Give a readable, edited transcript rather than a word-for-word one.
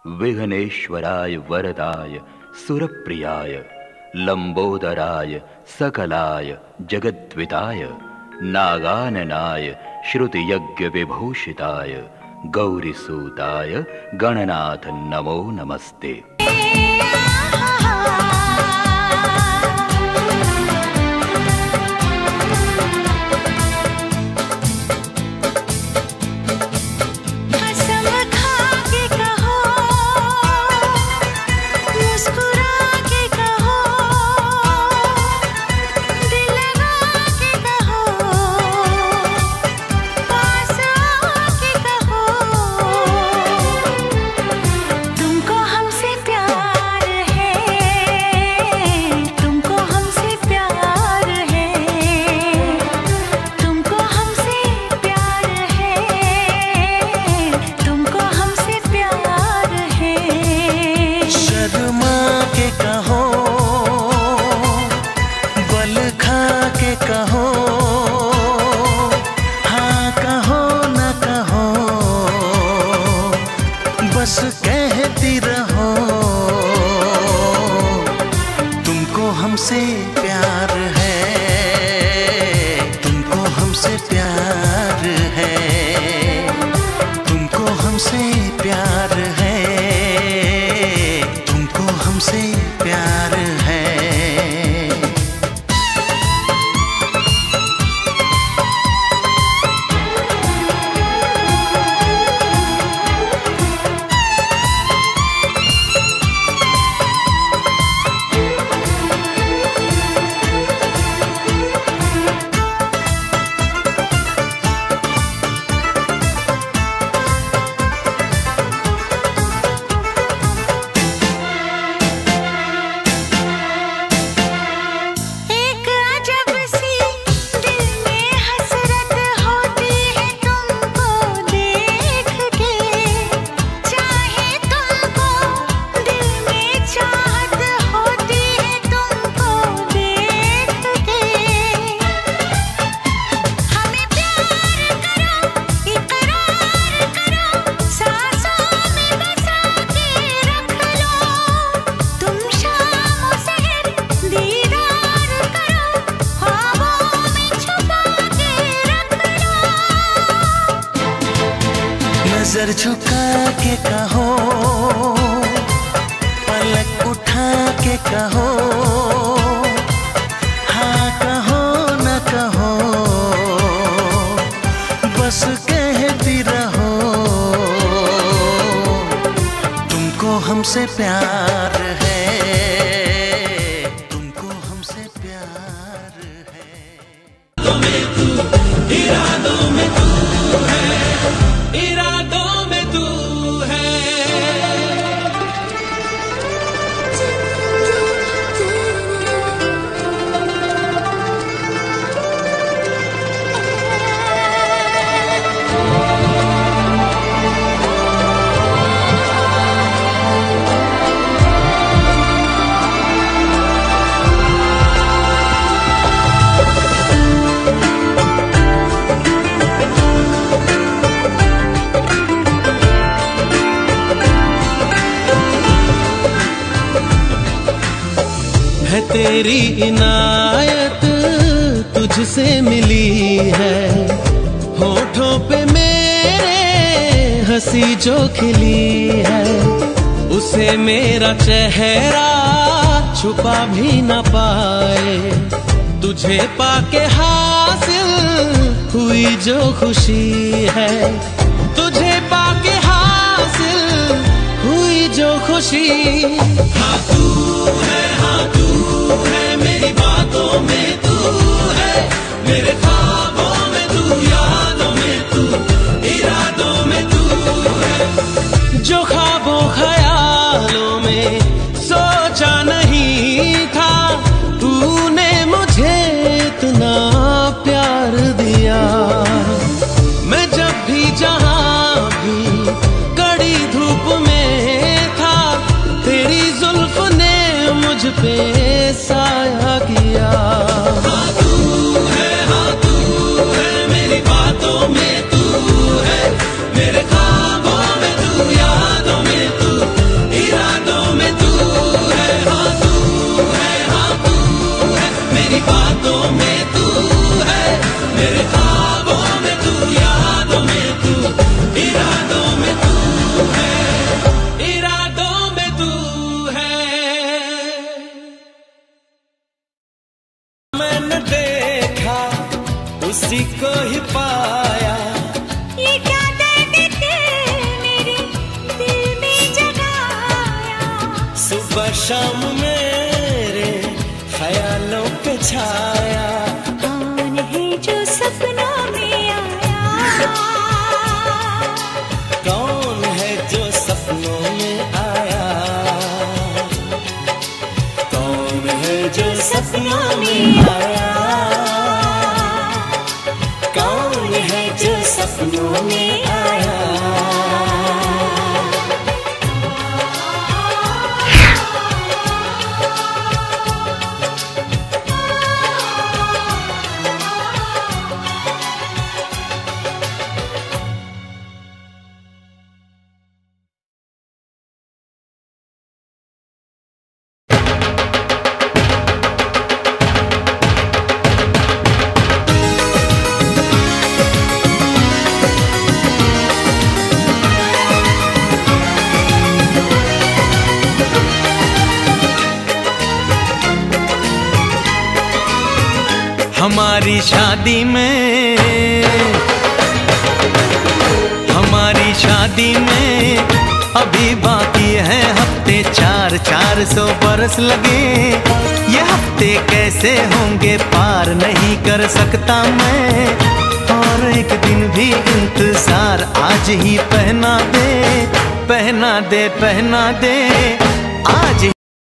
विघ्नेश्वराय वरदाय सुरप्रियाय लंबोदराय सकलाय जगद्विताय नागाननाय श्रुतियज्ञ विभूषिताय गौरीसूताय गणनाथ नमो नमस्ते। बस कहती रहो तुमको हमसे प्यार है, तुमको हमसे प्यार है, तुमको हमसे प्यार है, तुमको हमसे प्यार है। नजर झुका के कहो, पलक उठा के कहो, हाँ कहो न कहो, बस कहती रहो तुमको हमसे प्यार है, तुमको हमसे प्यार है। इरादों में तू है, इरादों में तू है। है तेरी इनायत तुझसे मिली है, होठों पे मेरे हंसी जो खिली है, उसे मेरा चेहरा छुपा भी न पाए, तुझे पाके हासिल हुई जो खुशी है, तुझे पाके हासिल हुई जो खुशी। हाँ तू है, हाँ तू है, मेरी बातों में तू है, मेरे ख्वाबों में तू, यादों में तू, इरादों में तू है। जो ख्वाबों ख्यालों में सोचा नहीं था, तूने मुझे इतना प्यार दिया। मैं जब भी जहां भी कड़ी धूप में था, तेरी जुल्फ ने मुझ पे साया किया। हाँ तू है, मेरी बातों में तू है, मेरे ख्वाबों में तू, यादों में तू। सुबह शाम मेरे ख्यालों पे छाया। कौन है जो सपनों में आया? कौन है जो सपनों में आया? कौन है जो सपनों में आया? कौन है जो सपनों में आया? हमारी शादी में अभी बाकी है हफ्ते 400 बरस लगे। ये हफ्ते कैसे होंगे पार नहीं कर सकता मैं। और एक दिन भी इंतजार आज ही पहना दे, पहना दे, पहना दे आज।